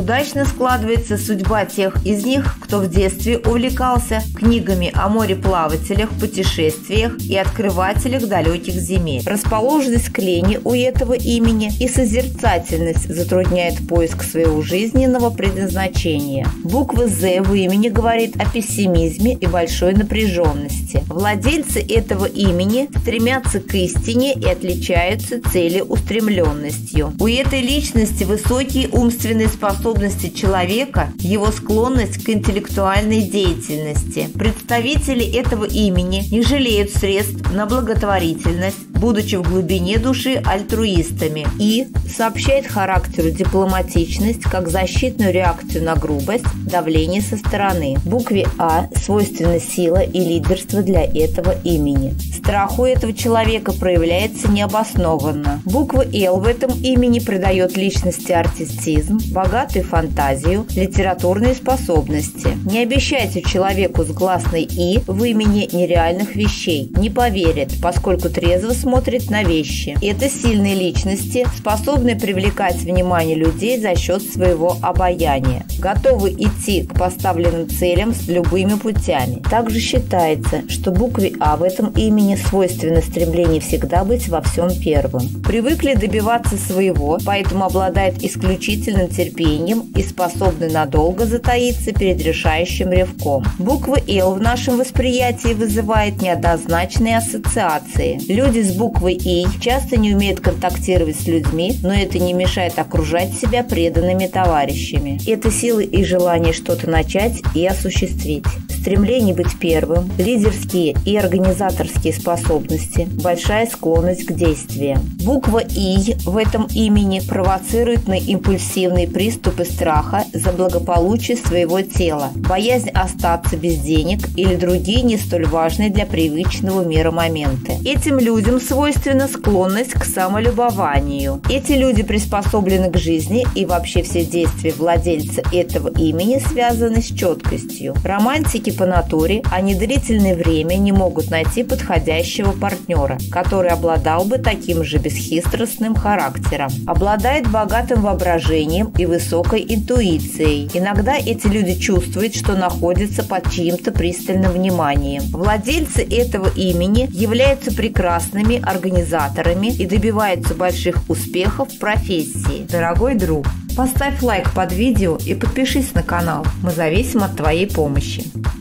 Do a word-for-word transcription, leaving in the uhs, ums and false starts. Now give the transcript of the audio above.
Удачно складывается судьба тех из них, кто в детстве увлекался книгами о мореплавателях, путешествиях и открывателях далеких земель. Расположенность к лени у этого имени и созерцательность затрудняет поиск своего жизненного предназначения. Буква «З» в имени говорит о пессимизме и большой напряженности. Владельцы этого имени стремятся к истине и отличаются целеустремленностью. У этой личности высокие умственные способности человека, его склонность к интеллектуальной деятельности. Представители этого имени не жалеют средств на благотворительность, будучи в глубине души альтруистами, и сообщает характеру дипломатичность как защитную реакцию на грубость, давление со стороны. Букве «А» свойственна сила и лидерство для этого имени. Страх у этого человека проявляется необоснованно. Буква «Л» в этом имени придает личности артистизм, богатую фантазию, литературные способности. Не обещайте человеку с гласной «И» в имени нереальных вещей. Не поверит, поскольку трезво смотрит на вещи. Это сильные личности, способные привлекать внимание людей за счет своего обаяния. Готовы идти к поставленным целям с любыми путями. Также считается, что букве «А» в этом имени свойственно стремление всегда быть во всем первым. Привыкли добиваться своего, поэтому обладает исключительным терпением и способны надолго затаиться перед решающим рывком. Буква «Л» в нашем восприятии вызывает неоднозначные ассоциации. Люди с буквой «И» часто не умеют контактировать с людьми, но это не мешает окружать себя преданными товарищами. Это силы и желание что-то начать и осуществить. Стремление быть первым, лидерские и организаторские способности, большая склонность к действиям. Буква «И» в этом имени провоцирует на импульсивные приступы страха за благополучие своего тела, боязнь остаться без денег или другие не столь важные для привычного мира моменты. Этим людям свойственна склонность к самолюбованию. Эти люди приспособлены к жизни, и вообще все действия владельца этого имени связаны с четкостью. Романтики по натуре, они длительное время не могут найти подходящего партнера, который обладал бы таким же бесхитростным характером. Обладает богатым воображением и высокой интуицией. Иногда эти люди чувствуют, что находятся под чьим-то пристальным вниманием. Владельцы этого имени являются прекрасными организаторами и добиваются больших успехов в профессии. Дорогой друг, поставь лайк под видео и подпишись на канал. Мы зависим от твоей помощи.